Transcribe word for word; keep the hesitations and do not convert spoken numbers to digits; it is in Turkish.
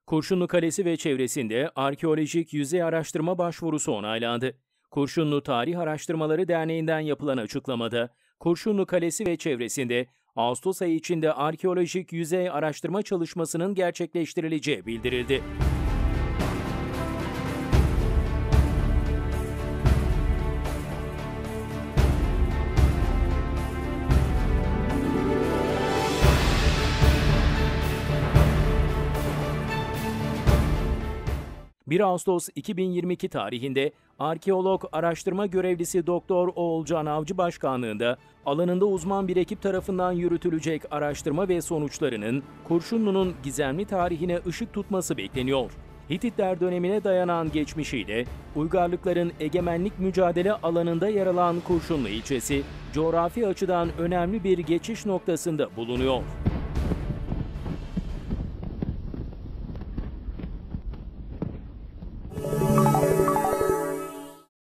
Kurşunlu Kalesi ve çevresinde arkeolojik yüzey araştırma başvurusu onaylandı. Kurşunlu Tarih Araştırmaları Derneği'nden yapılan açıklamada, Kurşunlu Kalesi ve çevresinde Ağustos ayı içinde arkeolojik yüzey araştırma çalışmasının gerçekleştirileceği bildirildi. bir Ağustos iki bin yirmi iki tarihinde arkeolog araştırma görevlisi Doktor Oğulcan Avcı başkanlığında alanında uzman bir ekip tarafından yürütülecek araştırma ve sonuçlarının Kurşunlu'nun gizemli tarihine ışık tutması bekleniyor. Hititler dönemine dayanan geçmişiyle uygarlıkların egemenlik mücadele alanında yer alan Kurşunlu ilçesi, coğrafi açıdan önemli bir geçiş noktasında bulunuyor.